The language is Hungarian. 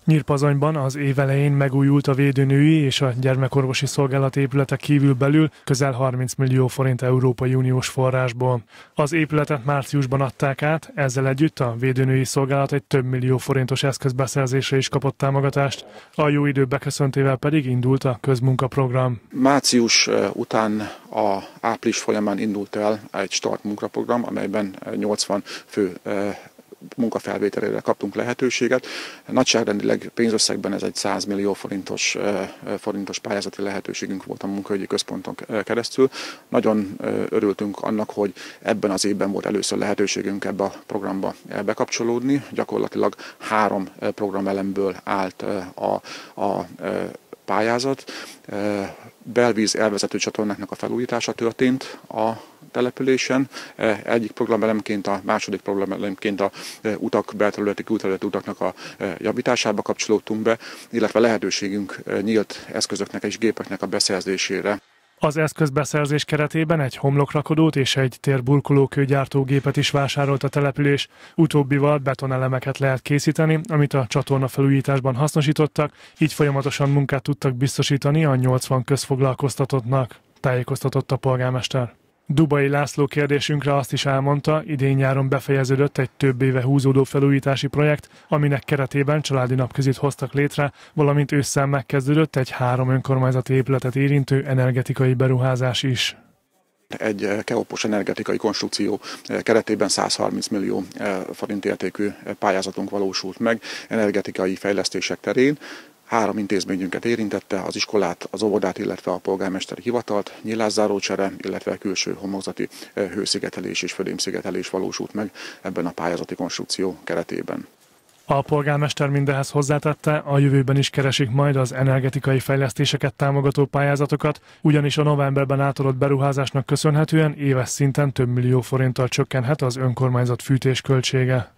Nyírpazonyban az év elején megújult a védőnői és a gyermekorvosi szolgálat épülete kívülbelül közel 30 millió forint Európai Uniós forrásból. Az épületet márciusban adták át, ezzel együtt a védőnői szolgálat egy több millió forintos eszközbeszerzésre is kapott támogatást, a jó idő beköszöntével pedig indult a közmunkaprogram. Március után a április folyamán indult el egy start munkaprogram, amelyben 80 fő munkafelvételére kaptunk lehetőséget. Nagyságrendileg pénzösszegben ez egy 100 millió forintos pályázati lehetőségünk volt a munkaügyi központon keresztül. Nagyon örültünk annak, hogy ebben az évben volt először lehetőségünk ebbe a programba bekapcsolódni. Gyakorlatilag 3 programelemből állt a pályázat. Belvíz elvezető csatornáknak a felújítása történt a településen. Egyik programelemként, a második programelemként a belterületi, külterületi utaknak a javításába kapcsolódtunk be, illetve lehetőségünk nyílt eszközöknek és gépeknek a beszerzésére. Az eszközbeszerzés keretében egy homlokrakodót és egy térburkolókőgyártógépet is vásárolt a település. Utóbbival betonelemeket lehet készíteni, amit a csatorna felújításban hasznosítottak, így folyamatosan munkát tudtak biztosítani a 80 közfoglalkoztatottnak, tájékoztatott a polgármester. Dubai László kérdésünkre azt is elmondta, idén nyáron befejeződött egy több éve húzódó felújítási projekt, aminek keretében családi napközit hoztak létre, valamint ősszel megkezdődött egy 3 önkormányzati épületet érintő energetikai beruházás is. Egy keopos energetikai konstrukció keretében 130 millió forint értékű pályázatunk valósult meg energetikai fejlesztések terén. 3 intézményünket érintette, az iskolát, az óvodát, illetve a polgármesteri hivatalt, nyílászárócsere, illetve külső homlokzati hőszigetelés és födémszigetelés valósult meg ebben a pályázati konstrukció keretében. A polgármester mindehhez hozzátette, a jövőben is keresik majd az energetikai fejlesztéseket támogató pályázatokat, ugyanis a novemberben átadott beruházásnak köszönhetően éves szinten több millió forinttal csökkenhet az önkormányzat fűtésköltsége.